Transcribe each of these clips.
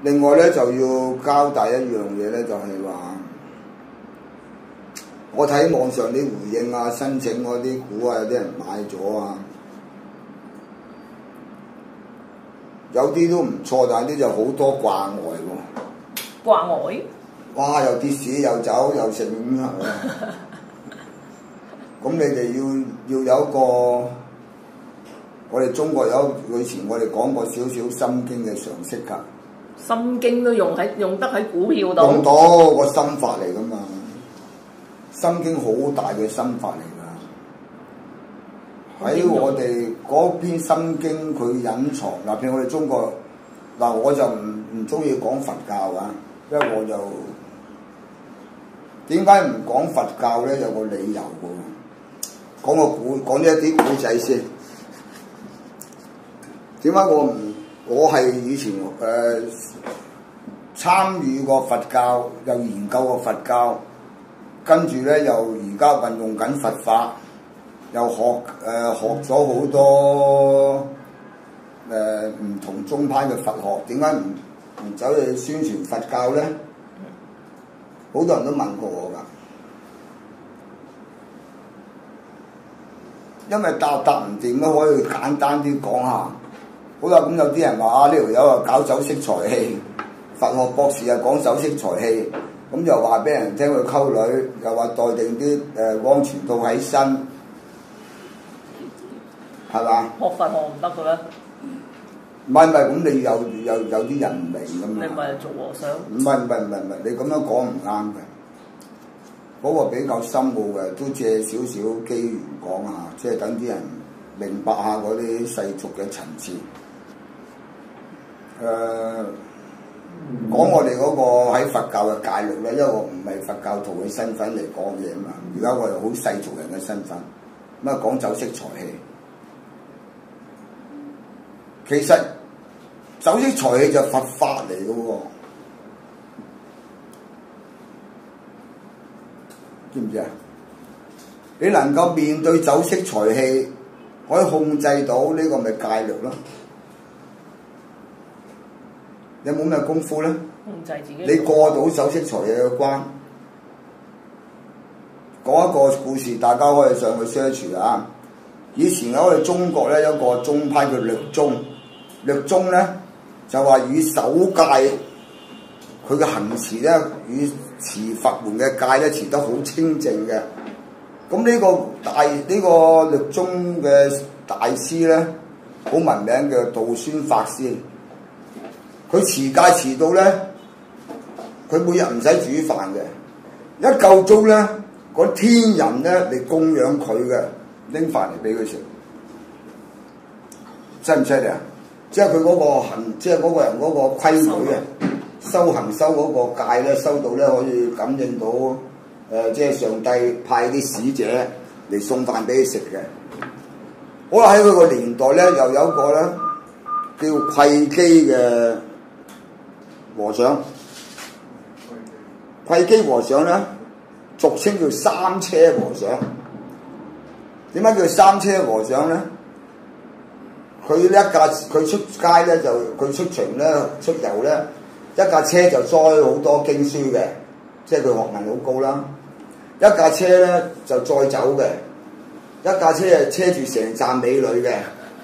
另外咧就要交代一樣嘢咧，就係話我睇網上啲回應啊、申請嗰啲股啊，有啲人買咗啊，有啲都唔錯，但係啲就好多掛礙喎。 掛礙？哇！ 又跌市又走又剩咁係咪？咁你哋要有一個，我哋中國有以前我哋講過少少心經嘅常識㗎。 心經都用得喺股票度。 用到個心法嚟㗎嘛，心經好大嘅心法嚟㗎。喺我哋嗰篇心經佢隱藏嗱，譬如我哋中國嗱，我就唔中意講佛教啊，因為我就點解唔講佛教咧？有個理由㗎。講呢一啲古仔先。點解我係以前參與過佛教，又研究過佛教，跟住咧又而家運用緊佛法，又學咗好多唔同宗派嘅佛學。點解唔走去宣傳佛教咧？好多人都問過我㗎。因為答唔掂都可以簡單啲講下。好啦，咁有啲人話啊，呢條友啊搞酒色財氣，佛學博士啊講酒色財氣，咁又話俾人聽佢溝女，又話待定啲安全套喺身，係嘛？ 學佛學唔得嘅咩？ 唔係，咁你有啲人嚟咁嘛？ 你咪做和尚？ 唔係，你咁樣講唔啱嘅。嗰個比較深奧嘅，都借少少機緣講下，即係等啲人明白下嗰啲世俗嘅層次。講我哋嗰個喺佛教嘅戒律咧，因為我唔係佛教徒嘅身份嚟講嘢啊嘛，而家我係好世俗人嘅身份，咁啊講酒色財氣。其實酒色財氣就佛法嚟嘅喎。知唔知啊？你能夠面對酒色財氣，可以控制到呢個咪戒律咯？有冇咩功夫咧？ 控制自己。 你過到酒色財氣嘅關，講一個故事，大家可以上去 search 啊！以前喺我哋中國咧，有一個宗派叫律宗，律宗咧就話以守戒，佢嘅行持咧與持佛門嘅戒咧持得好清淨嘅。咁呢個律宗嘅大師咧，好聞名嘅道宣法師，佢持戒持到咧，佢每日唔使煮飯嘅，一夠鐘咧，嗰天人咧嚟供養佢嘅，拎飯嚟俾佢食，犀唔犀利啊？即係佢嗰個即係嗰個人嗰個規矩啊！修行修嗰個戒咧，修到咧可以感應到即係上帝派啲使者嚟送飯俾佢食嘅。好啦，喺佢個年代咧，又有一個咧叫窺基嘅和尚。窺基和尚咧，俗稱叫三車和尚。點解叫三車和尚咧？佢出街咧就佢出巡咧出遊咧。一架車就載好多經書嘅，即係佢學問好高啦。一架車咧就載酒嘅，一架車係車住成站美女嘅。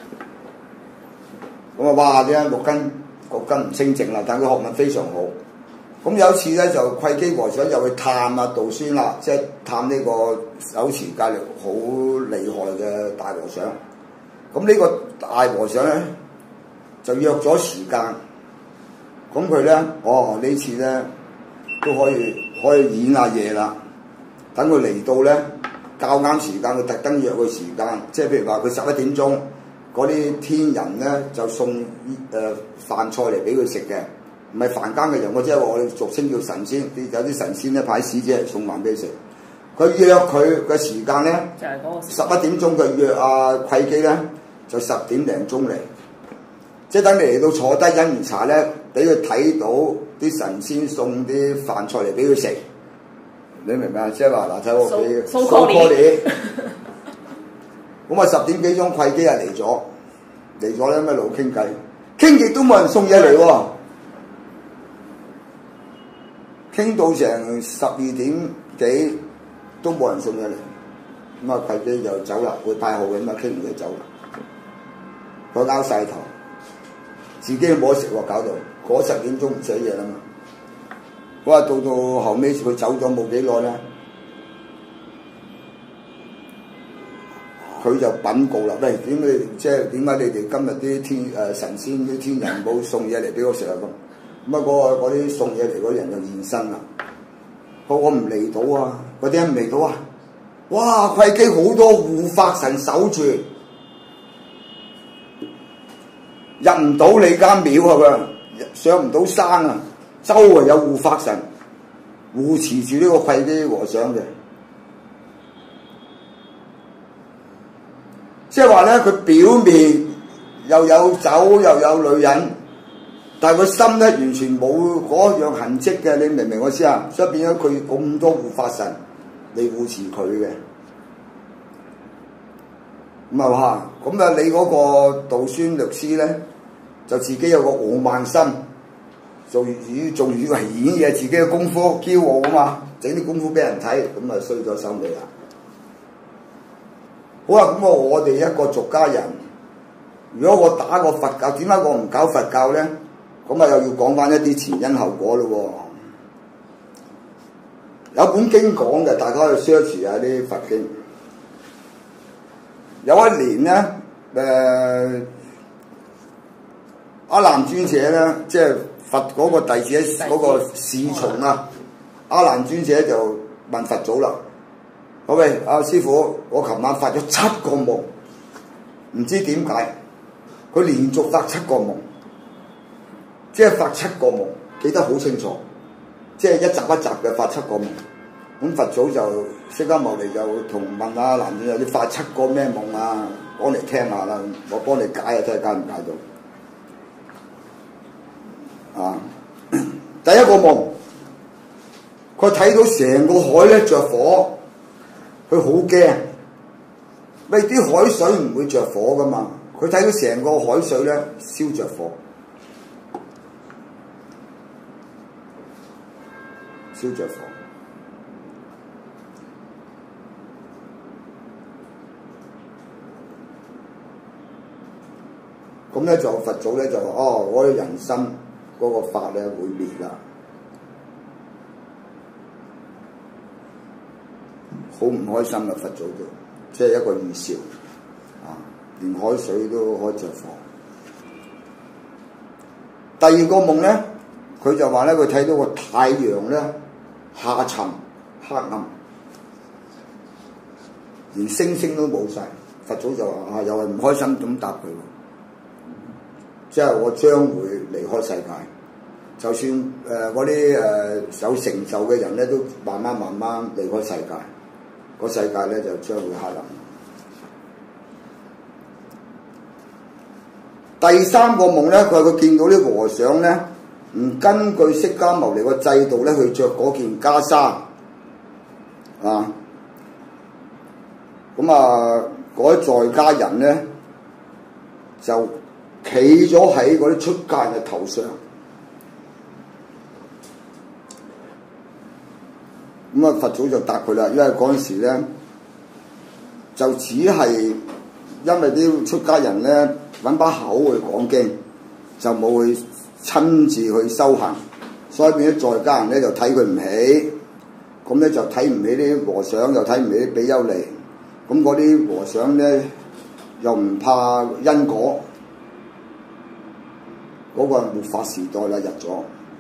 咁啊，哇！點解六根唔清淨啦？但佢學問非常好。咁有一次咧，就窺基和尚又去探啊道宣啦，即係探呢個手持戒律好厲害嘅大和尚。咁呢個大和尚咧就約咗時間。咁佢咧，呢次咧都可以演下嘢啦。等佢嚟到咧，較啱時間，佢特登約個時間，即係譬如話佢11點鐘，嗰啲天人咧就送飯菜嚟俾佢食嘅，唔係凡間嘅人，即係我哋俗稱叫神仙，有啲神仙咧派使者嚟送飯俾佢食。佢約佢嘅時間咧，就係嗰個11點鐘，佢約阿窺基咧就10點零鐘嚟。即係等你嚟到坐低飲完茶咧，俾佢睇到啲神仙送啲飯菜嚟俾佢食，你明唔明啊？即係話嗱，睇我俾蘇過年，咁啊10點幾鐘窺基啊嚟咗咧，咩路傾偈，傾極都冇人送嘢嚟喎。 傾到成12點幾都冇人送嘢嚟，咁啊契機就走啦，會派號嘅，咁啊傾完就走啦。佢拗晒頭，自己冇得食喎，搞到嗰10點鐘唔寫嘢啦嘛。我話到後尾佢走咗冇幾耐咧，佢就稟告啦，喂，點解你哋今日啲神仙啲天人冇送嘢嚟俾我食啊咁？咁啊嗰啲送嘢嚟嗰人就現身啦。我唔嚟到啊！嗰啲人唔嚟到啊！哇！契機好多護法神守住，入唔到你間廟啊！上唔到山啊！周圍有護法神護持住呢個契機和尚嘅，即係話咧，佢表面又有酒又有女人，但係個心咧完全冇嗰樣痕跡嘅，你明唔明我意思啊？所以變咗佢咁多護法神嚟護持佢嘅，咁啊嚇，咁啊你嗰個道宣律師咧，就自己有個傲慢心，仲以為演嘢自己嘅功夫驕傲啊嘛，整啲功夫俾人睇，咁啊衰咗手尾啦。好啦，咁我哋一個俗家人，如果我打個佛教，點解我唔搞佛教咧？咁啊又要講翻一啲前因後果咯喎。有本經講嘅，大家去 search 下啲佛經。有一年咧，阿難尊者咧，即係佛嗰個弟子嗰個侍從啊，阿難尊者就問佛祖啦：好喂，阿師傅，我琴晚發咗7個夢，唔知點解，佢連續發7個夢，即係發7個夢，記得好清楚，即係一集一集嘅發7個夢。咁佛祖就釋迦牟尼就同問阿難尊者：你發7個咩夢啊？講嚟聽下啦，我幫你解下睇下解唔解到。啊！第一個夢，佢睇到成個海咧着火，佢好驚。喂，啲海水唔會着火噶嘛？佢睇到成個海水咧燒着火，燒着火。咁咧就佛祖咧就話：哦，我啲人心嗰個法咧會滅啦，好唔開心啊！佛祖就即係一個預兆啊，連海水都開着火。第二個夢咧，佢就話咧，佢睇到個太陽咧下沉黑暗，連星星都冇晒。佛祖就話：啊，又係唔開心咁答佢。即係我將會離開世界，就算嗰啲有成就嘅人咧，都慢慢離開世界，個世界咧就將會黑暗。第三個夢咧，佢話佢見到啲和尚咧，唔根據釋迦牟尼個制度咧去着嗰件袈裟啊，咁啊嗰啲在家人咧就企咗喺嗰啲出家人嘅頭上，咁啊佛祖就答佢啦，因為嗰陣時咧就只係因為啲出家人咧揾把口去講經，就冇去親自去修行，所以變咗在家人咧就睇佢唔起，咁咧就睇唔起啲和尚，又睇唔起啲比丘尼，咁嗰啲和尚咧又唔怕因果。嗰個係末法時代啦，入咗，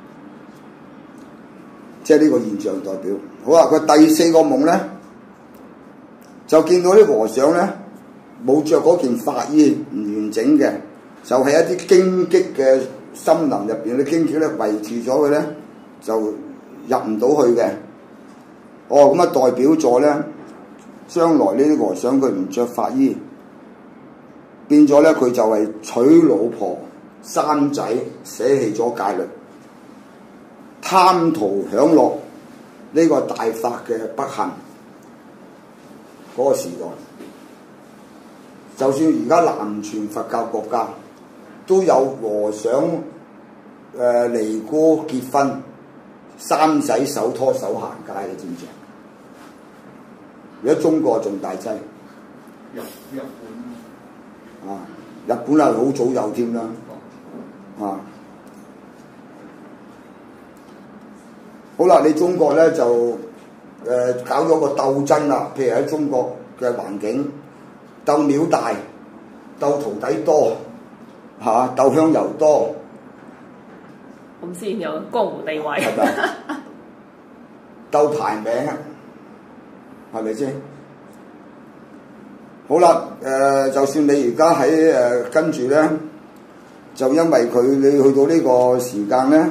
即係呢個現象代表。好啊，佢第4個夢咧，就見到啲和尚咧冇着嗰件法衣，唔完整嘅，就係一啲荊棘嘅森林入邊啲荊棘咧圍住咗佢咧，就入唔到去嘅。哦，咁啊代表咗咧，將來呢啲和尚佢唔着法衣，變咗咧佢就係娶老婆。生仔捨棄咗戒律，貪圖享樂呢個大法嘅不幸嗰個時代，就算而家南傳佛教國家都有和尚尼姑結婚三仔手拖手行街，你知唔知啊？而家中國仲大劑， 日本啊！日本係好早有添啦，啊！好啦，你中國咧就搞咗個鬥爭啦，譬如喺中國嘅環境，鬥廟大、鬥徒弟多，嚇、鬥香油多， 咁先有江湖地位。 係咪？鬥排名啊，係咪先？好啦，就算你而家喺跟住咧，就因為你去到呢個時間咧，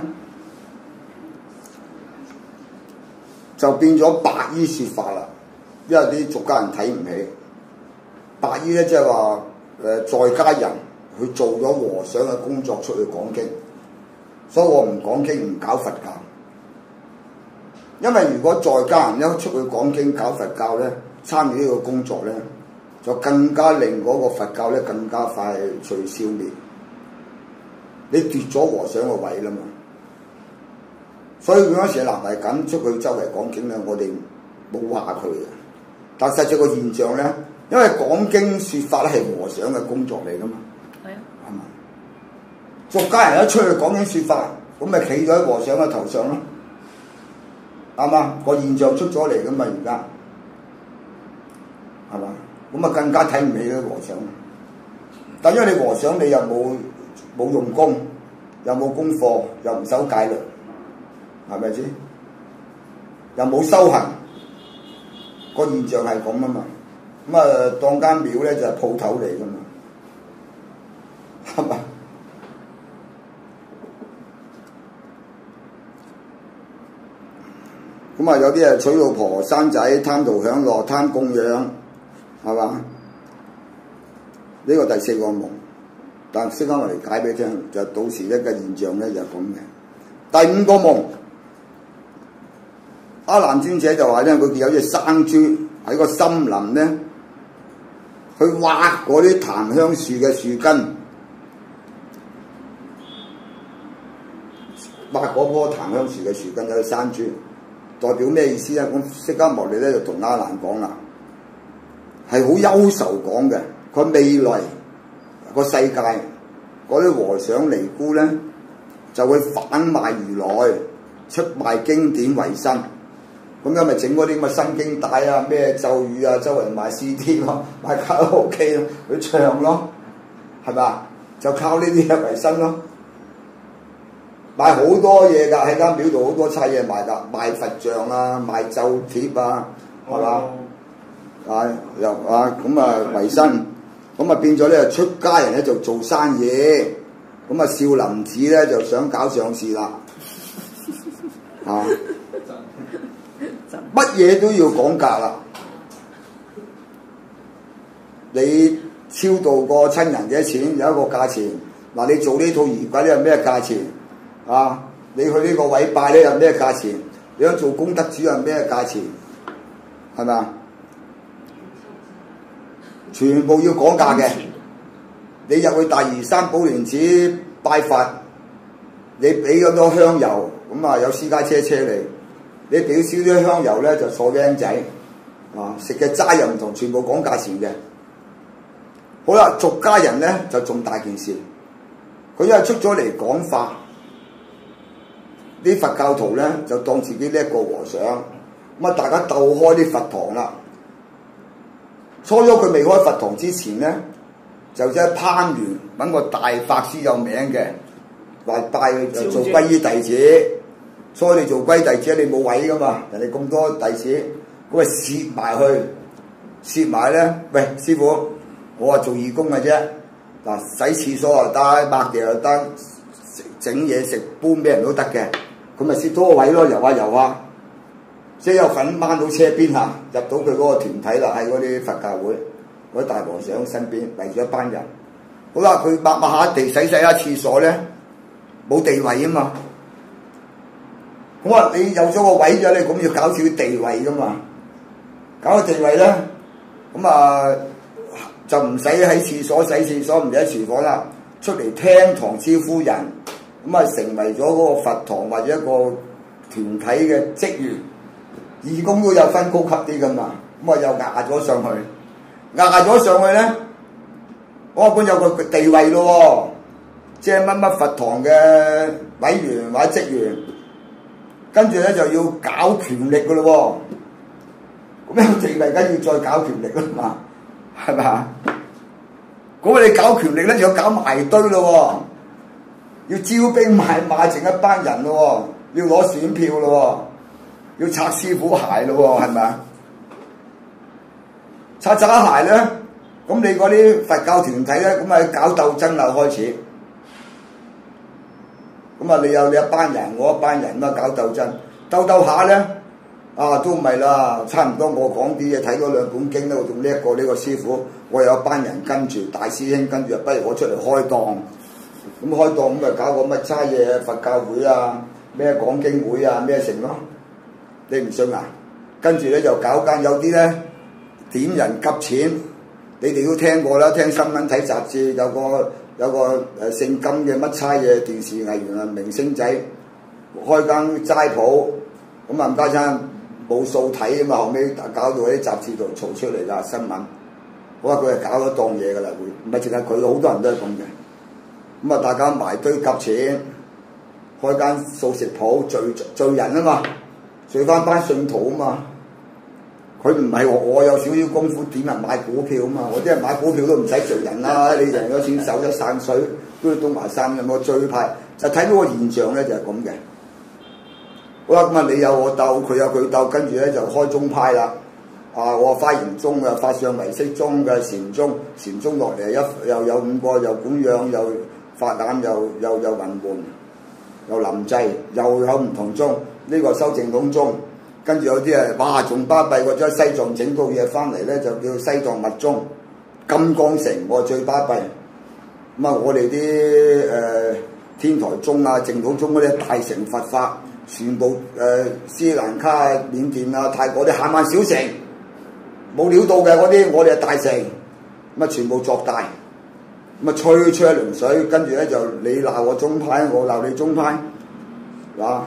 就變咗白衣説法啦。因為啲俗家人睇唔起白衣咧，即係話在家人去做咗和尚嘅工作出去講經，所以我唔講經，唔搞佛教。因為如果在家人一出去講經搞佛教咧，參與呢個工作咧，就更加令嗰個佛教咧更加快脆消滅。你奪咗和尚個位啦嘛，所以嗰陣時南懷瑾出去周圍講經咧，我哋冇話佢嘅。但實際個現象咧，因為講經説法咧係和尚嘅工作嚟噶嘛， 係啊， 係嘛？俗家人一出去講經説法，咁咪企咗喺和尚嘅頭上咯，啱嘛？個現象出咗嚟噶嘛，而家係嘛？咁啊更加睇唔起啲和尚。但因為你和尚你又冇用功，又冇功課，又唔守戒律，係咪先？又冇修行，個現象係咁啊嘛。咁啊當間廟咧就係鋪頭嚟噶嘛，係嘛？咁啊有啲係娶老婆生仔，貪圖享樂，貪供養，係嘛？呢個第四個夢，但識翻我嚟解俾你聽，就到時一個現象咧就咁嘅。第五個夢，阿難尊者就話咧，佢見有隻生豬喺個森林咧，去挖嗰啲檀香樹嘅樹根，挖嗰棵檀香樹嘅樹根有隻生豬，代表咩意思咧？咁釋迦牟尼咧就同阿難講啦，係好憂愁講嘅。佢未來個世界嗰啲和尚尼姑咧，就會販賣如來，出賣經典為生。咁樣咪整嗰啲咁嘅新經帶啊、咩咒語啊，周圍賣 CD 咯，賣卡拉 OK 咯，佢唱咯，係咪？就靠呢啲嘢為生咯。賣好多嘢㗎，喺間廟度好多差嘢賣㗎，賣佛像啊、賣咒貼啊，係嘛？又咁啊為生。咁啊變咗咧，出家人咧就做生意，咁啊少林寺咧就想搞上市啦，嚇，乜嘢都要講價啦。你超度個親人幾多錢？有一個價錢。嗱，你做呢套儀軌咧有咩價錢？啊，你去呢個位拜咧有咩價錢？你想做功德主有咩價錢？係咪啊？全部要講價嘅，你入去大嶼山寶蓮寺拜佛，你俾咁多香油，咁啊有私家車車嚟，你俾少啲香油咧就坐 van 仔，啊食嘅齋又唔同，全部講價錢嘅。好啦，俗家人咧就重大件事，佢因為出咗嚟講法，啲佛教徒咧就當自己叻過和尚，咁啊大家鬥開啲佛堂啦。初初佢未開佛堂之前咧，就即係攀緣揾個大法師有名嘅，話拜佢就做皈依弟子。所以你做皈依弟子你冇位噶嘛，人哋咁多弟子，咁啊攝埋去，攝埋咧，喂師傅，我話做義工嘅啫，嗱洗廁所又得，抹地又得，整嘢食搬俾人都得嘅，咁咪攝多個位咯，遊下遊下。即係有份掹到車邊嚇，入到佢嗰個團體啦，喺嗰啲佛教會嗰啲大和尚身邊圍住一班人。好啦，佢抹下地、洗下廁所咧，冇地位啊嘛。咁啊，你有咗個位咗，你咁要搞少啲地位噶嘛？搞個地位咧，咁啊就唔使喺廁所洗廁所，唔使喺廚房啦，出嚟廳堂招呼人，咁啊成為咗嗰個佛堂或者一個團體嘅職員，義工都有分高級啲噶嘛，咁啊又壓咗上去，壓咗上去咧，我本有個地位咯喎，即係乜乜佛堂嘅委員或者職員，跟住咧就要搞權力噶咯喎，咁樣地位梗要再搞權力啦嘛，係咪啊？咁你搞權力咧就要搞埋堆咯喎，要招兵買馬剩一班人咯喎，要攞選票咯喎，要擦師傅鞋咯喎，係咪啊？擦鞋咧，咁你嗰啲佛教團體咧，咁啊搞鬥爭啦開始，咁啊你有你一班人，我一班人啊搞鬥爭，鬥下咧，啊都唔係啦，差唔多我講啲嘢睇咗兩本經咧，我仲叻過呢個師傅，我有一班人跟住，大師兄跟住，不如我出嚟開檔，咁開檔咁咪搞個乜差嘢佛教會啊，咩講經會啊，咩成咯，你唔信啊？跟住咧就搞間有啲咧點人夾錢，你哋都聽過啦，聽新聞睇雜誌，有個姓金嘅乜差嘢電視藝員啊明星仔開間齋鋪，咁啊唔家親冇數睇啊嘛，後尾搞到喺雜誌度嘈出嚟啦新聞，我話佢係搞咗檔嘢噶啦，會唔係淨係佢，好多人都係咁嘅，咁啊大家埋堆夾錢，開間素食鋪聚人啊嘛，聚翻班信徒啊嘛。佢唔係我有少少功夫點人買股票啊嘛，我啲人買股票都唔使聚人啦，你贏咗錢手一散水，都要東華三有冇最派？就睇到個現象咧就係咁嘅。好啦，咁啊你有我鬥，佢有佢鬥，跟住咧就開宗派啦。啊，我華嚴宗嘅法相唯識宗嘅禪宗落嚟又有5個，又供養又法眼又雲門又臨濟，又有唔同宗，呢個修淨土宗。跟住有啲啊，哇！仲巴閉，我將西藏整套嘢翻嚟咧，就叫西藏密宗、金剛城，我最巴閉。咁啊，我哋啲天台宗啊、淨土宗嗰啲大乘佛法，全部斯里蘭卡啊、緬甸啊、泰國啲閒萬小城，冇料到嘅嗰啲，我哋係大乘，咁啊全部作大，咁啊吹一輪水，跟住咧就你鬧我宗派，我鬧你宗派，嗱。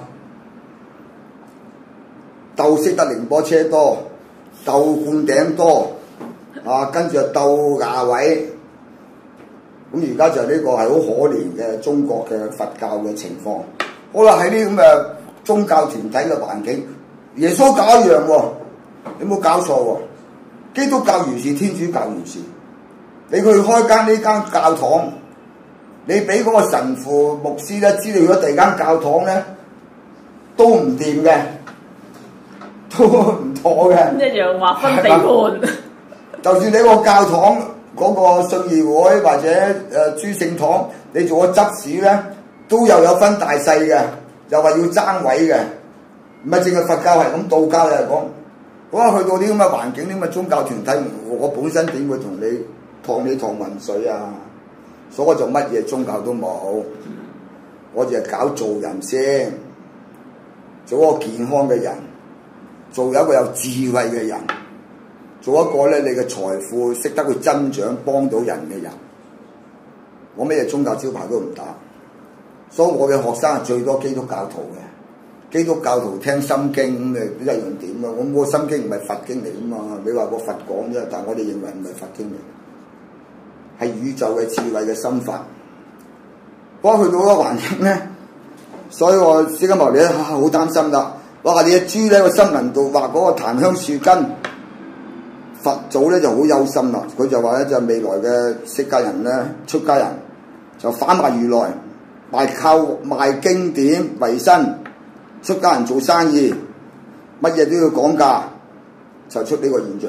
鬥識得寧波車多，鬥灌頂多，啊，跟住就鬥亞位，咁而家就呢個係好可憐嘅中國嘅佛教嘅情況。好啦，喺呢咁嘅宗教團體嘅環境，耶穌教一樣喎，你冇搞錯喎，基督教如是，天主教如是。你去開間呢間教堂，你俾嗰個神父牧師咧知道咗第二間教堂咧都唔掂嘅。都唔妥嘅， 一樣劃分地盤。 就算你個教堂嗰個信義會或者諸聖堂，你做個執事咧，都有分大細嘅，又話要爭位嘅，唔係淨係佛教係咁，道教又係講。哇！去到啲咁嘅環境，啲咁嘅宗教團體，我本身點會同你趟混水啊？所以我做乜嘢宗教都冇，我就係搞做人先，做一個健康嘅人。做一個有智慧嘅人，做一個咧你嘅財富識得去增長，幫到人嘅人。我咩嘢宗教招牌都唔打，所以我嘅學生係最多基督教徒嘅。基督教徒聽心經咁誒一樣點啊？我個心經唔係佛經嚟啊嘛，你話個佛講啫，但係我哋認為唔係佛經嚟，係宇宙嘅智慧嘅心法。不過去到嗰個環境咧，所以我釋迦牟尼咧好擔心啦。哇！你隻豬咧個心輪度畫嗰個檀香樹根，佛祖咧就好憂心啦。佢就話咧就未來嘅釋迦人咧出家人就反賣如來，靠賣經典為生，出家人做生意乜嘢都要講價，就出呢個現象。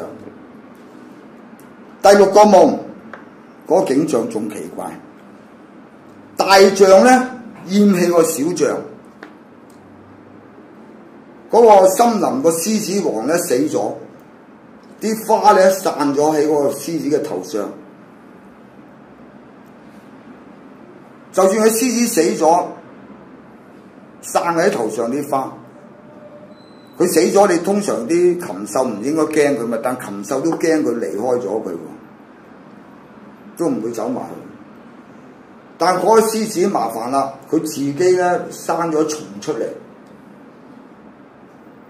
第6個夢嗰個景象仲奇怪，大象咧厭棄個小象。嗰個森林個獅子王咧死咗，啲花咧散咗喺嗰個獅子嘅頭上。就算佢獅子死咗，散喺頭上啲花，佢死咗，你通常啲禽獸唔應該驚佢嘛，但禽獸都驚佢離開咗佢喎，都唔會走埋去。但嗰個獅子麻煩啦，佢自己咧生咗蟲出嚟。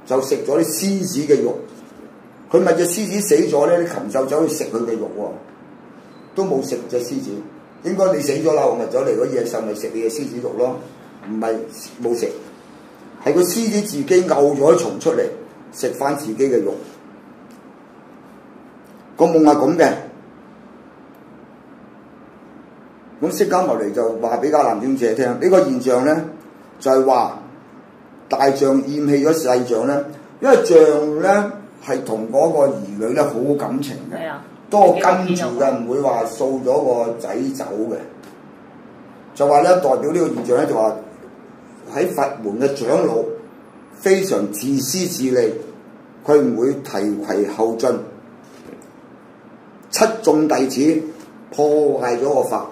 就食咗啲獅子嘅肉。佢咪隻獅子死咗咧，啲禽獸走去食佢嘅肉喎，都冇食隻獅子。應該你死咗啦，我咪走嚟嗰野獸咪食你嘅獅子肉咯，唔係冇食，係個獅子自己嘔咗啲蟲出嚟，食翻自己嘅肉。個夢係咁嘅。咁釋迦牟尼就話俾迦南尊者聽，呢、這個現象咧就係、是、話大象厭棄咗細象咧，因為象咧係同嗰個兒女咧好感情嘅，多跟住嘅，唔會話掃咗個仔走嘅。就話咧代表呢個現象咧，就話喺佛門嘅長老非常自私自利，佢唔會提攜後進，七眾弟子破壞咗個法。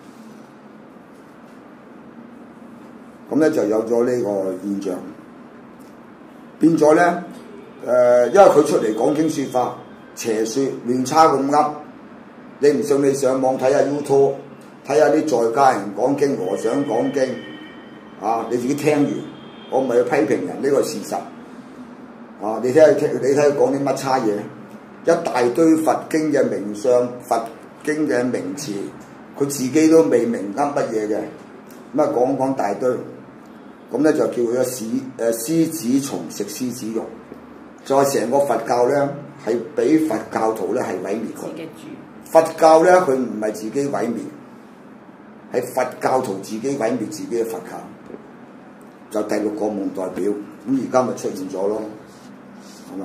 咁咧就有咗呢個現象，變咗咧因為佢出嚟講經説法，邪説亂差咁噏，你唔信你上網睇下 YouTube， 睇下啲在家人講經、和尚講經，你自己聽完，我唔係去批評人，呢個係事實。你睇佢講啲乜差嘢，一大堆佛經嘅名相、佛經嘅名詞，佢自己都未明噏乜嘢嘅，咁講大堆。咁咧就叫佢獅子蟲食獅子肉，再成個佛教咧係俾佛教徒咧係毀滅佢。佛教咧佢唔係自己毀滅，係佛教徒自己毀滅自己嘅佛教。就第六個夢代表，咁而家咪出現咗咯，係嘛？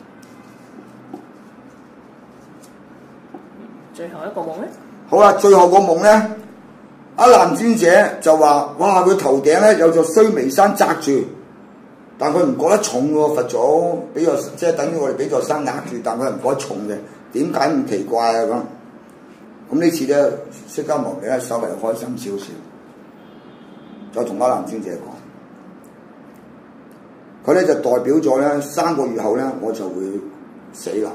最後一個夢咧？好啦，最後個夢咧。阿難尊者就話：哇！佢頭頂咧有座須彌山擲住，但佢唔覺得重喎。佛祖俾座即係等於我哋俾座山壓住，但佢係唔覺得重嘅。點解咁奇怪啊？咁呢次咧，釋迦牟尼咧稍微開心少少，就同阿難尊者講，佢咧就代表咗咧3個月後咧我就會死啦。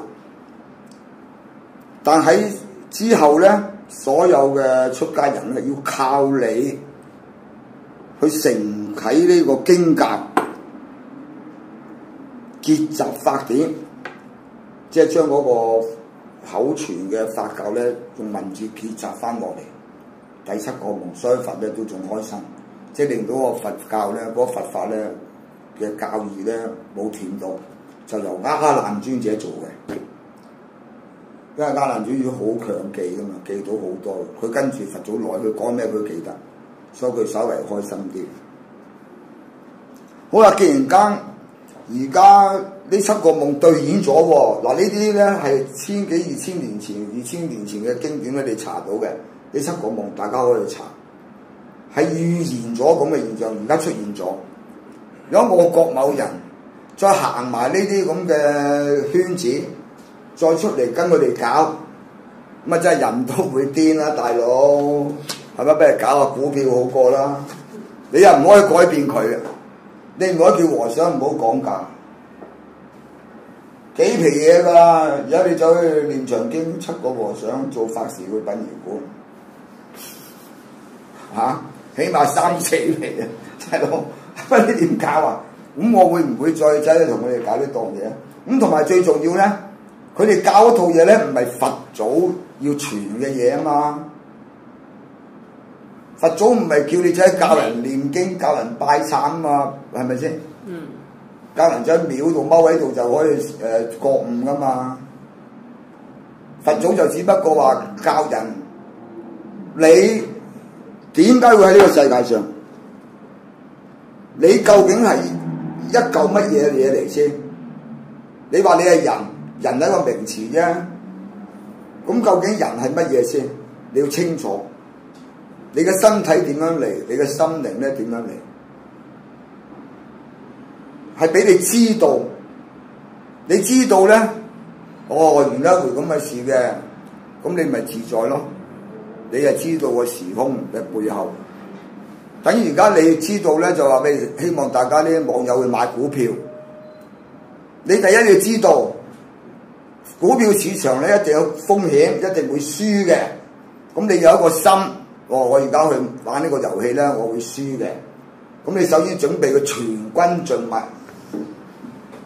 但喺之後咧。所有嘅出家人咧，要靠你去承啟呢個經教，結集法典，即係將嗰個口傳嘅法教咧，用文字結集翻落嚟。第7個夢，所以佛咧都仲開心，即係令到個佛教咧，嗰個佛法咧嘅教義咧冇斷到，就由阿難尊者做嘅。因為阿難尊者好強記噶嘛，記到好多。佢跟住佛祖來，佢講咩佢都記得，所以佢稍為開心啲。好啦，既然間而家呢7個夢兌現咗喎，嗱呢啲咧係千幾2000年前、2000年前嘅經典咧，你查到嘅呢7個夢，大家可以查，係預言咗咁嘅現象，而家出現咗。如果我國某人再行埋呢啲咁嘅圈子，再出嚟跟佢哋搞，咁真係人都會癲啦，大佬，係咪？俾人搞下股票好過啦，你又唔可以改變佢嘅，你唔可以叫和尚唔好講價，幾皮嘢㗎啦！而家你走去念長經，7個和尚做法事會殯儀館，起碼3、4皮啊，大佬，不知點搞啊？咁我會唔會再走去同佢哋搞呢檔嘢？咁同埋最重要咧。佢哋教嗰套嘢咧，唔係佛祖要傳嘅嘢啊嘛！佛祖唔係叫你走去教人念經、教人拜懺啊嘛，係咪先？教人走喺廟度踎喺度就可以覺悟噶嘛！佛祖就只不過話教人，你點解會喺呢個世界上？你究竟係一嚿乜嘢嚟先？你話你係人。人係一個名詞啫，咁究竟人係乜嘢先？你要清楚，你嘅身體點樣嚟，你嘅心靈咧點樣嚟，係俾你知道。你知道咧，原來一回咁嘅事嘅，咁你咪自在咯。你係知道個時空嘅背後，等於而家你知道咧，就話俾希望大家啲網友去買股票，你第一要知道。股票市場咧一定有風險，一定會輸嘅。咁你有一個心，我而家去玩呢個遊戲咧，我會輸嘅。咁你首先準備個全軍盡物，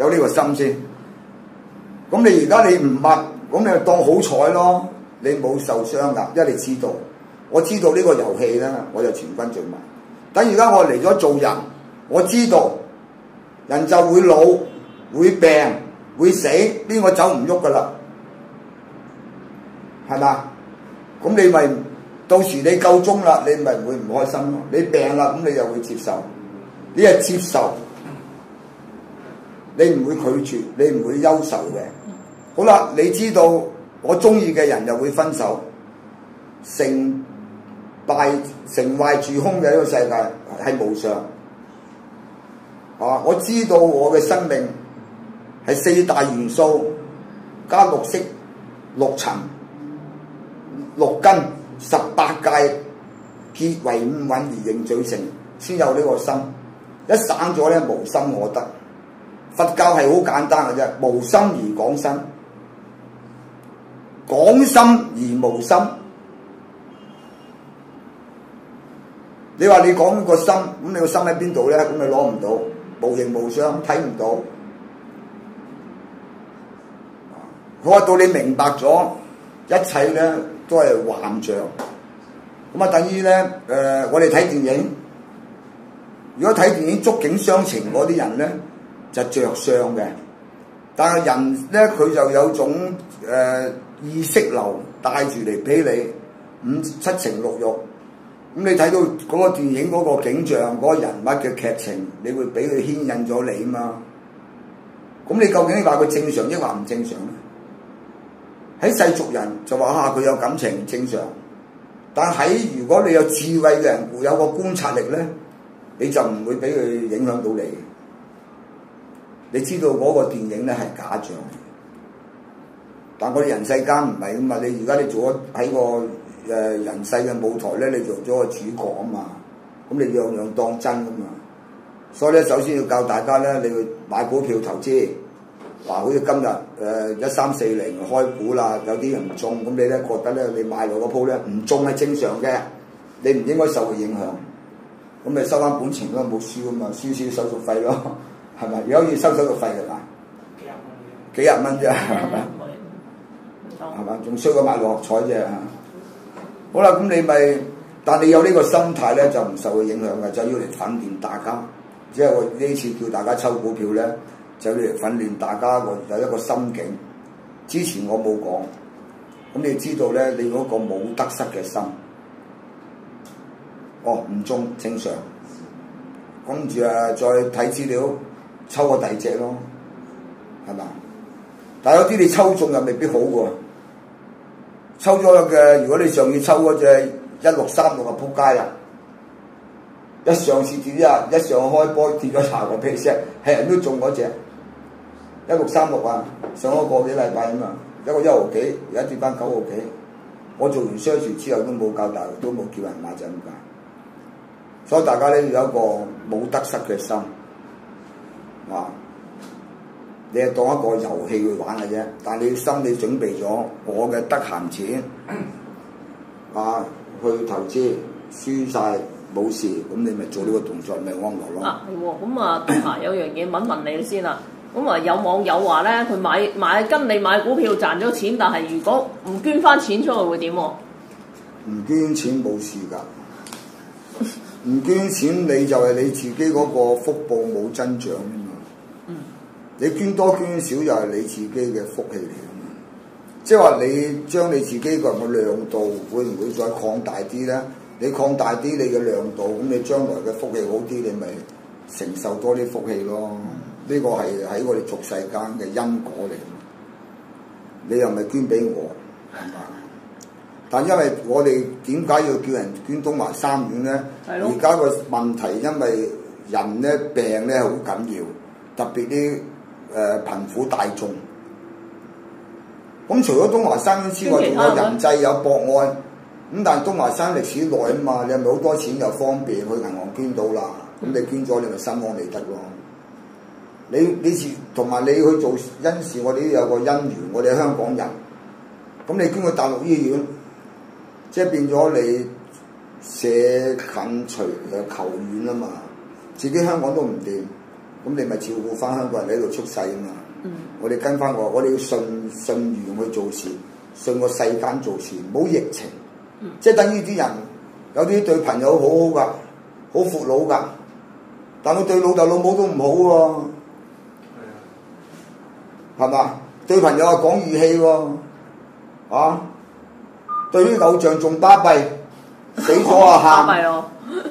有呢個心先。咁你而家你唔默，咁你就當好彩咯。你冇受傷㗎，因為你知道，我知道呢個遊戲咧，我就全軍盡墨。等而家我嚟咗做人，我知道人就會老、會病、會死，呢個走唔喐㗎啦，係嘛？咁你咪到時你夠鐘啦，你咪會唔開心咯。你病啦，咁你又會接受，你係接受，你唔會拒絕，你唔會憂愁嘅。好啦，你知道我中意嘅人又會分手，成壞住空嘅呢個世界係無常。我知道我嘅生命係4大元素加6色、6塵、6根、18界結為5蘊而凝聚成，先有呢個心。一散咗咧，無心我得。佛教係好簡單嘅啫，無心而講心，講心而無心。你話你講個心，咁你個心喺邊度咧？咁你攞唔到，無形無相，睇唔到。我話到你明白咗，一切咧都係幻象。咁啊，等於咧我哋睇電影，如果睇電影觸景傷情嗰啲人咧，就着相嘅。但係人咧，佢就有種意識流帶住嚟俾你7情6欲。咁你睇到嗰個電影嗰個景象、嗰個人物嘅劇情，你會俾佢牽引咗你嘛？咁你究竟你話佢正常抑或唔正常咧？喺世俗人就話佢有感情正常，但喺如果你有智慧嘅人，有個觀察力咧，你就唔會俾佢影響到你。你知道嗰個電影咧係假象，但我哋人世間唔係咁嘛。你而家你做咗喺個人世嘅舞台咧，你做咗個主角啊嘛，咁你樣樣當真㗎嘛。所以咧，首先要教大家咧，你去買股票投資。好似今日1340開股啦，有啲人唔中，咁你咧覺得咧你買落嗰鋪咧唔中係正常嘅，你唔應該受佢影響。咁咪收翻本錢咯，冇輸啊嘛，輸少手續費咯，係咪？而家要收手續費㗎嘛？幾廿蚊啫，係嘛？仲衰過買六合彩啫。好啦，咁你咪，但你有呢個心態咧，就唔受佢影響嘅，就要嚟訓練大家。即係我呢次叫大家抽股票咧，就要嚟訓練大家有一個心境。之前我冇講，咁你知道咧，你嗰個冇得失嘅心，唔中正常。跟住再睇資料，抽個第二隻咯，係嘛？但有啲你抽中又未必好喎。抽咗嘅，如果你上次抽嗰隻1636就撲街啦！一上次跌一上開波跌咗查個 percent， 係人都中嗰隻1636啊！上咗個幾禮拜啊嘛，一個1毫幾，而家跌翻9毫幾。我做完 search 之後都冇教大，都冇叫人買就咁解。所以大家咧要有一個冇得失嘅心，你係當一個遊戲去玩嘅啫，但係你心理準備咗，我嘅得閒錢去投資輸晒冇事，咁你咪做呢個動作咪安樂咯。 係喎，咁東華有樣嘢問你先啦。咁有網友話咧，佢買跟你買股票賺咗錢，但係如果唔捐翻錢出去會點喎？ 唔捐錢冇事㗎，唔捐錢你就係你自己嗰個福報冇增長。你捐多捐少又係你自己嘅福氣嚟㗎嘛，即係話你將你自己個人嘅量度會唔會再擴大啲咧？你擴大啲你嘅量度，咁你將來嘅福氣好啲，你咪承受多啲福氣咯。呢個係喺我哋俗世間嘅因果嚟，你又咪捐俾我，係嘛？但因為我哋點解要叫人捐東華三院咧？而家個問題因為人咧病咧好緊要，特別啲貧苦大眾。咁除咗東華三院之外，仲有仁濟有博愛。咁但係東華三歷史耐啊嘛，你係咪好多錢又方便去銀行捐到啦？咁你捐咗你咪心安理得咯。你同埋你去做恩事，我哋都有個因緣，我哋係香港人。咁你捐去大陸醫院，即係變咗你捨近求遠啊嘛。自己香港都唔掂， 咁你咪照顧翻香港人喺度出世啊嘛。 嗯、 我哋跟翻我哋要信緣去做事，信個世間做事，唔好逆情。即係等於啲人有啲對朋友好好㗎，好闊佬㗎，但佢對老豆老母都唔好喎，係嘛？對朋友啊講義氣喎，啊！對於偶像仲巴閉，死咗啊喊！ 巴閉咯！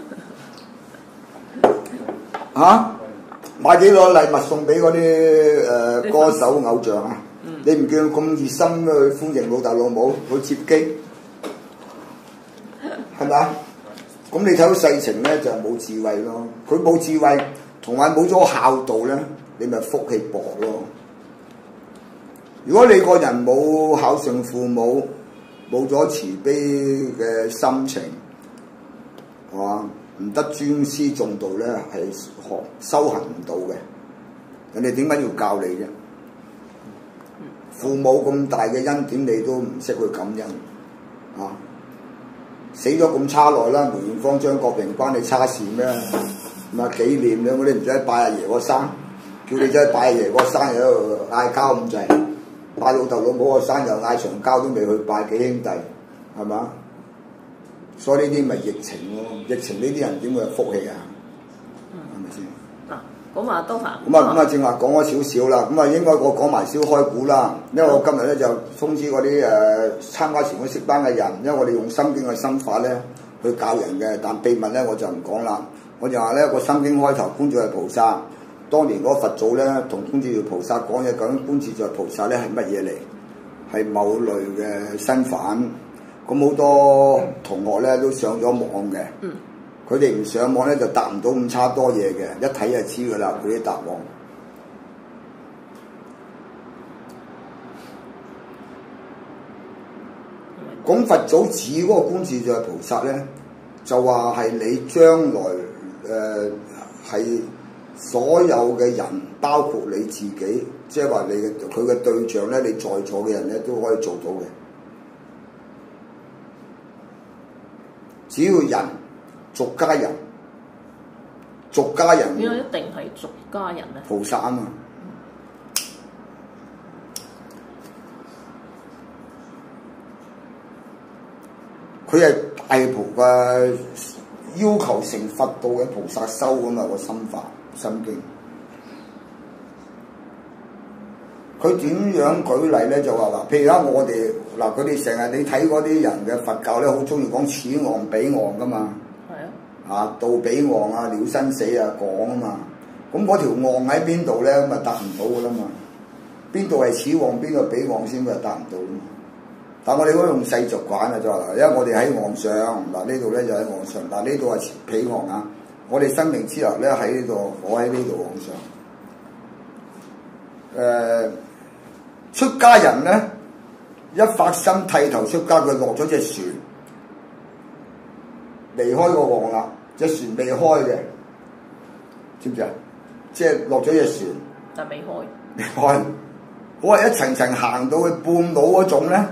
嚇！買幾多禮物送俾嗰啲歌手偶像啊？你唔見佢咁熱心去歡迎老豆老母，去接機，係咪啊？咁你睇到世情咧就冇智慧咯。佢冇智慧，同埋冇咗孝道咧，你咪福氣薄咯。如果你個人冇孝順父母，冇咗慈悲嘅心情，係嘛？唔得尊師重道咧，係修行唔到嘅。人哋點解要教你啫？父母咁大嘅恩典，你都唔識去感恩啊！死咗咁差耐啦，梅艷芳、張國榮關你差事咩？咁啊紀念兩嗰啲唔使拜阿爺個生，叫你走去拜阿爺個生又喺度嗌交咁滯，拜老豆老母個生又嗌長交都未去拜幾兄弟，係嘛？所以呢啲咪疫情咯，疫情呢啲人點會有福氣啊？係咪先？ 咁啊，多凡。 咁啊，正話講咗少少啦，咁啊應該我講埋少開估啦，因為我今日咧就通知嗰啲參加前嗰識班嘅人，因為我哋用心經嘅心法咧去教人嘅，但秘密咧我就唔講啦。我就話咧個心經開頭觀自在菩薩，當年嗰個佛祖咧同觀自在菩薩講嘢，究竟觀自在菩薩咧係乜嘢嚟？係某類嘅身份。咁好多同學咧都上咗網嘅。佢哋唔上網咧就答唔到咁差多嘢嘅，一睇就知㗎啦，佢啲答案。咁佛祖指嗰個觀自在菩薩咧，就話係你將來係所有嘅人，包括你自己，即係話你嘅佢嘅對象咧，你在座嘅人咧都可以做到嘅。只要人。俗家人，俗家人。 點解一定係俗家人咧？ 菩薩啊嘛，佢係大菩嘅要求成佛道嘅菩薩修咁嘛個心法心經。佢點樣舉例咧？就話嗱，譬如而家我哋嗱，佢哋成日你睇嗰啲人嘅佛教咧，好中意講此岸彼岸噶嘛。啊，到彼岸啊，了生死啊，講啊嘛，咁嗰條岸喺邊度咧？咁咪答唔到噶啦嘛。邊度係此岸，邊個彼岸先，佢就答唔到。但我哋嗰用世俗講啊，就話嗱，因為我哋喺岸上，嗱呢度咧就喺岸上，嗱呢度係彼岸啊。我哋生命之流咧喺呢度，我喺呢度岸上。出家人咧一發心剃頭出家，佢落咗隻船，離開個岸啦。隻船未開嘅，知唔知啊？即係落咗隻船， 但未開。 未開，我係一層層行到去半島嗰種咧，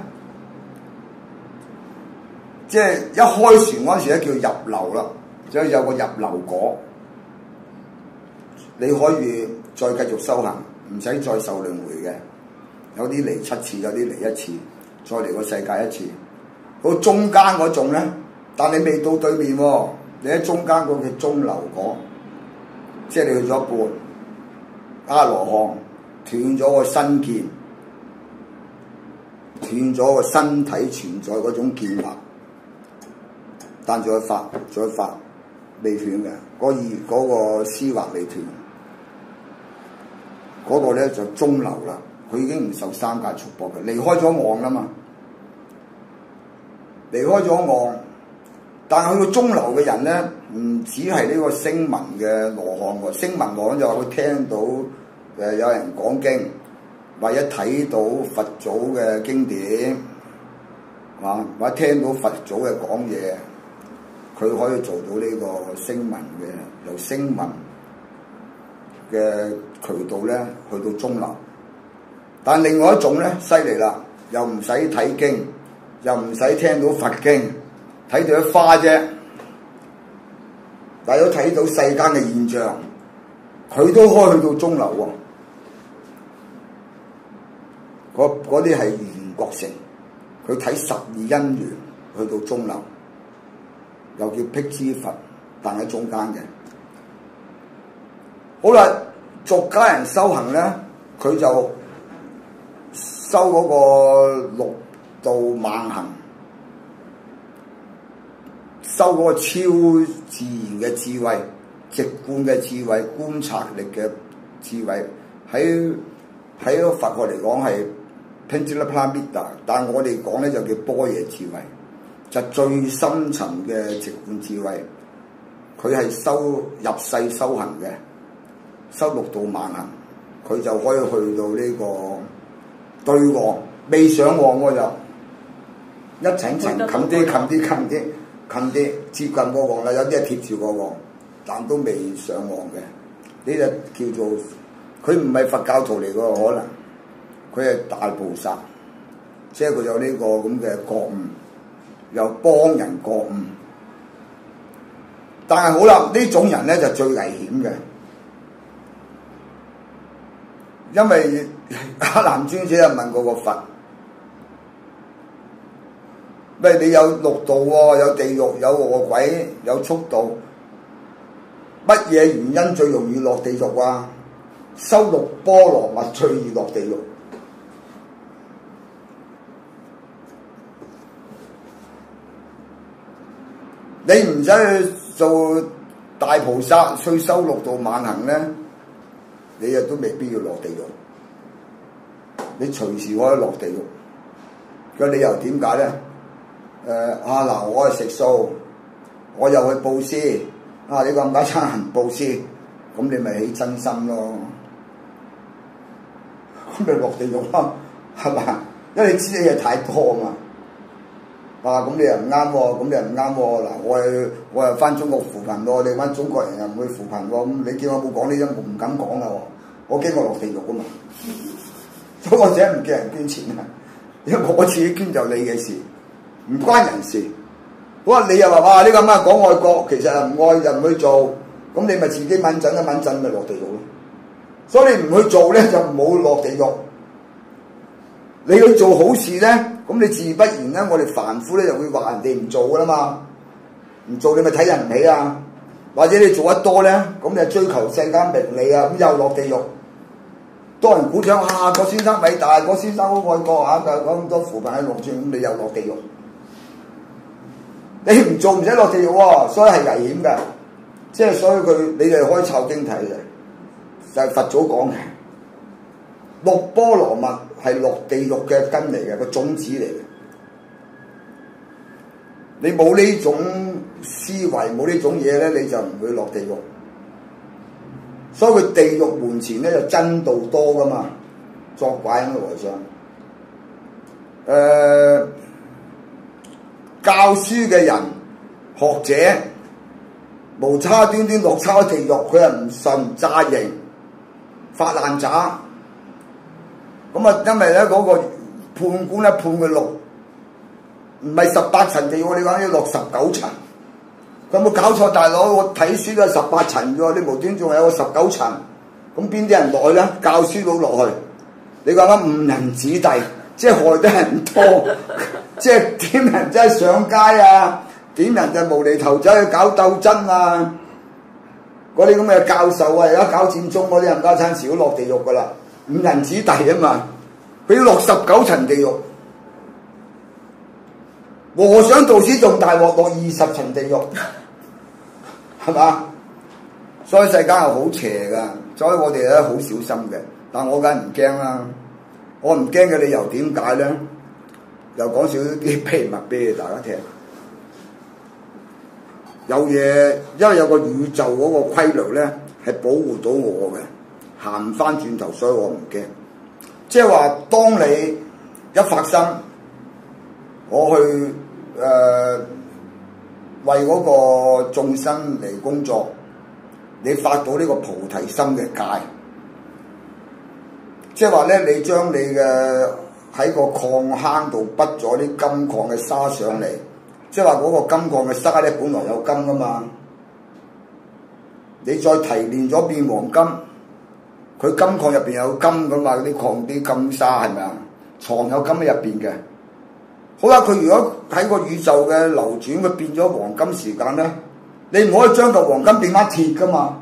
即係一開船嗰陣時咧叫入流啦，所以有個入流果，你可以再繼續修行，唔使再受輪迴嘅。有啲嚟7次，有啲嚟1次，再嚟個世界1次。到中間嗰種咧，但你未到對面喎。你喺中間嗰個中流果，即係你去咗一半，阿羅漢斷咗個身見，斷咗個身體存在嗰種見惑，但再發未斷嘅，嗰個思惑未斷，嗰個咧就中流啦，佢已經唔受三界束縛嘅，離開咗岸啦嘛，離開咗岸。但係去到中流嘅人咧，唔止係呢個聲聞嘅羅漢喎，聲聞羅漢就話會聽到有人講經，或者睇到佛祖嘅經典，或者聽到佛祖嘅講嘢，佢可以做到呢個聲聞嘅，由聲聞嘅渠道咧去到中流。但另外一種咧犀利啦，又唔使睇經，又唔使聽到佛經。睇到一花啫，但係都睇到世間嘅現象， 佢都開去到中流喎。嗰啲係袁國成，佢睇12姻緣去到中流，又叫辟支佛，但喺中間嘅。好啦，俗家人修行咧，佢就修嗰個六度萬行，修嗰個超自然嘅智慧、直觀嘅智慧、觀察力嘅智慧，喺佛學嚟講係 Panchapparamita， 但係我哋講咧就叫般若智慧，就最深層嘅直觀智慧。佢係入世修行嘅，修六度萬行，佢就可以去到呢個對王，未上王我就一層層近啲接近個王啦，有啲係貼住個王，但都未上王嘅。呢就叫做佢唔係佛教徒嚟嘅，可能佢係大菩薩，即係佢有呢個咁嘅覺悟，又幫人覺悟。但係好啦，呢種人咧就最危險嘅，因為阿難尊者又問過個佛。喂，你有六道喎，有地獄，有餓鬼，有畜道，乜嘢原因最容易落地獄啊？修六波羅蜜最易落地獄。你唔使去做大菩薩，去修六度萬行咧，你亦都未必要落地獄。你隨時可以落地獄。個理由點解咧？嗱，我係食素，我又去布施，你咁解餐行布施，咁你咪起真心咯，咁咪落地獄咯，係嘛？因為你知啲嘢太多啊嘛，咁你又唔啱喎，咁你又唔啱喎，嗱，我係翻中國扶貧喎，你翻中國人又唔去扶貧喎，咁你叫我冇講呢啲，我唔敢講啦喎，我驚我落地獄啊嘛，所以我者唔叫人捐錢啊，因為我自己捐就你嘅事。唔關人事，好你又話哇呢咁啊講愛國，其實唔愛就唔去做，咁你咪自己敏陣咪落地獄咯。所以你唔去做咧就唔好落地獄。你去做好事咧，咁你自不然咧，我哋凡夫咧就會話人哋唔做噶啦嘛，唔做你咪睇人唔起啊，或者你做得多咧，咁你就追求世間名利啊，咁又落地獄。多人鼓掌郭先生偉大，郭先生好愛國啊，講咁多扶貧喺農村，咁你又落地獄。你唔做唔使落地獄喎，所以係危險嘅，即係所以你哋可以抄經睇嘅，就係佛祖講嘅。六波羅蜜係落地獄嘅根嚟嘅，個種子嚟嘅。你冇呢種思維，冇呢種嘢咧，你就唔會落地獄。所以佢地獄門前咧就真道多噶嘛，作怪咁嘅和尚。教書嘅人、學者，無差端端落抄地獄，佢係唔信詐型、發爛渣。咁啊，因為咧嗰個判官咧判佢落，唔係18層地獄，你講要落19層。佢有冇搞錯，大佬？我睇書都係18層啫，你無端仲有個19層，咁邊啲人落去咧？教書佬落去，你講緊誤人子弟，即係害得人多。即係點人真係上街啊！點人就無厘頭走去搞鬥爭啊！嗰啲咁嘅教授啊，而家搞佔中嗰啲冚家鏟時都落地獄噶啦，誤人子弟啊嘛！佢要落19層地獄，和尚道士仲大鑊，落20層地獄，係嘛？所以世間係好邪噶，所以我哋咧好小心嘅。但我梗係唔驚啦，我唔驚嘅理由點解咧？又講少啲秘密俾大家聽。有嘢，因為有個宇宙嗰個規律咧，係保護到我嘅，行唔翻轉頭，所以我唔驚。即係話，當你一發生，我去為嗰個眾生嚟工作，你發到呢個菩提心嘅戒，即係話咧，你將你嘅喺個礦坑度滗咗啲金礦嘅沙上嚟，即係話嗰個金礦嘅沙咧本來有金噶嘛， 你再提煉咗變黃金，佢金礦入邊有金噶嘛？嗰啲礦啲金沙係咪啊？藏有金喺入邊嘅。好啦，佢如果喺個宇宙嘅流轉，佢變咗黃金時間咧，你唔可以將個黃金變翻鐵噶嘛？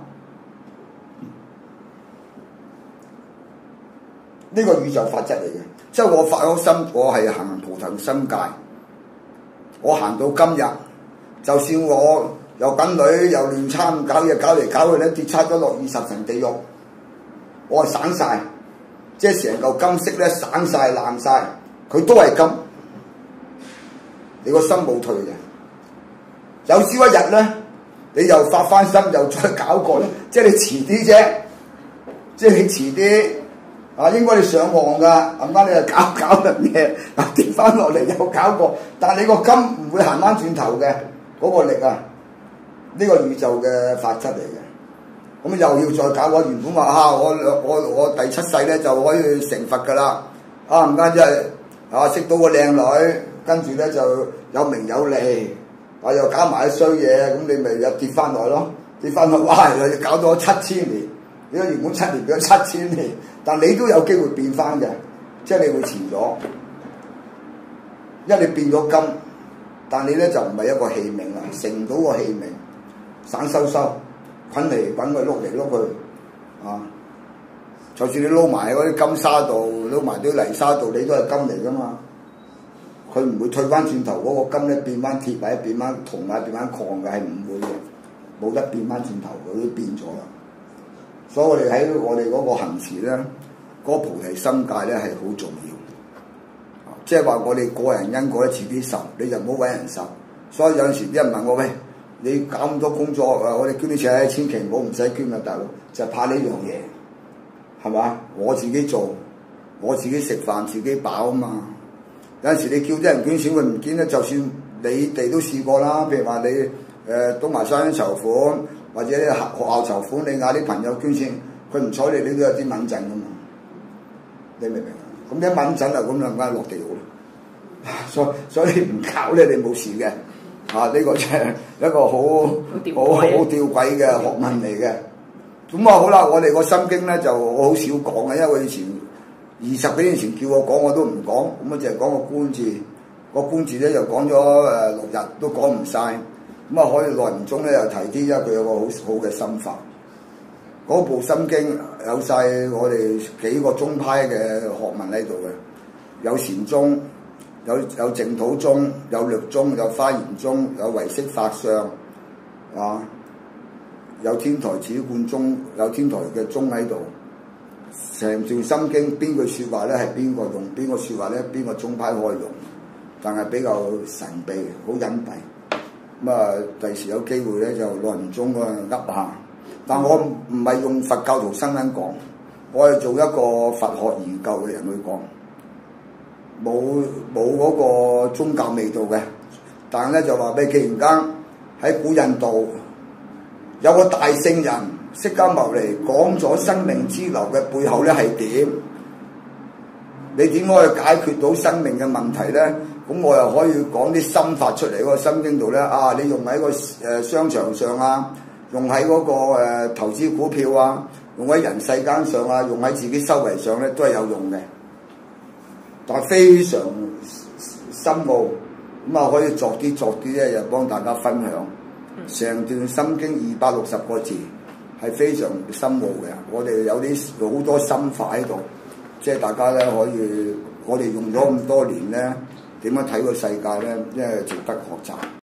呢個宇宙法則嚟嘅，即係我發咗心，我係行菩提心界，我行到今日，就算我又緊女又亂參搞嘢搞嚟搞去咧，跌差咗落20層地獄，我係散晒，即係成嚿金色咧散晒爛晒，佢都係金，你個心冇退嘅。有朝一日咧，你又發翻心又再搞過咧，即係你遲啲啫，即係你遲啲。啊，應該你上岸噶，啱啱你又搞樣嘢，跌翻落嚟又搞過，但係你個金唔會行翻轉頭嘅，嗰個力啊，呢個宇宙嘅法則嚟嘅。咁又要再搞，我原本話我第7世咧就可以成佛噶啦，唔單止係識到個靚女，跟住咧就有名有利，又搞埋啲衰嘢，咁你咪又跌翻落咯，跌翻落，哇！又搞咗7000年。你原本7年變咗7000年，但你都有機會變翻嘅，即係你會遲咗，因為你變咗金，但你咧就唔係一個器皿啦，成唔到個器皿，散收收，滾嚟滾去，碌嚟碌去，就算你撈埋嗰啲金沙度，撈埋啲泥沙度，你都係金嚟噶嘛，佢唔會退翻轉頭嗰個金咧變翻鐵或者變翻銅或者變翻礦嘅，係唔會嘅，冇得變翻轉頭，佢都變咗啦。所以我哋喺我哋嗰個行持咧，嗰個菩提心界咧係好重要，即係話我哋個人因果咧自己受，你就唔好揾人受。所以有陣時啲人問我：喂，你搞咁多工作，我哋捐啲錢，千祈唔好唔使捐啊，大佬，就怕呢樣嘢，係嘛？我自己做，我自己食飯自己飽啊嘛。有陣時你叫啲人捐錢，佢唔捐咧，就算你哋都試過啦。譬如話你東華三院籌款。或者學校籌款，你嗌啲朋友捐錢，佢唔睬你，你都有啲敏陣噶嘛？你明唔明啊？咁一敏陣啊，咁就梗係落地獄啦。所以你唔搞咧，你冇事嘅。呢個就係一個好吊詭嘅學問嚟嘅。咁好啦，我哋個心經咧就我好少講嘅，因為我以前20幾年前叫我講我都唔講，咁啊就係講個觀字，個觀字咧就講咗6日都講唔晒。咁啊，可以內唔中咧又提啲，因為佢有個好好嘅心法。嗰部心經有晒我哋幾個宗派嘅學問喺度嘅，有禪宗，有淨土宗，有律宗，有華嚴宗，有唯識法相，有天台止觀宗，有天台嘅宗喺度。成段心經邊句説話咧係邊個用，邊個説話咧邊個宗派可以用，但係比較神秘，好隱蔽。咁啊，第時有機會咧就內唔中嗰度噏下，但我唔係用佛教徒身份講，我係做一個佛學研究嘅人去講，冇嗰個宗教味道嘅。但係咧就話俾既然間喺古印度有個大聖人釋迦牟尼講咗生命之流嘅背後咧係點？你點可以解決到生命嘅問題咧？咁我又可以講啲心法出嚟嗰個心經度咧，你用喺個商場上啊，用喺嗰個投資股票啊，用喺人世間上啊，用喺自己修為上咧都係有用嘅，但係非常深奧，咁啊可以作啲咧，又幫大家分享。成段心經260個字係非常深奧嘅，我哋有好多心法喺度，即係大家咧可以，我哋用咗咁多年咧。點樣睇個世界咧？因為值得學習。